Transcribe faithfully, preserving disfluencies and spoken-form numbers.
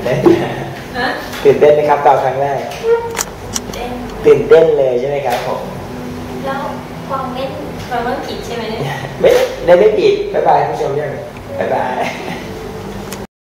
ต้นตื่นเต้นไหมครับตอนครั้งแรกตื่นเต้นเลยใช่ไหมครับผมแล้วความเล่นความว่าผิดใช่ไหมไม่ได้ไม่ผิดบ๊ายบายผู้ชมยังบ๊ายบาย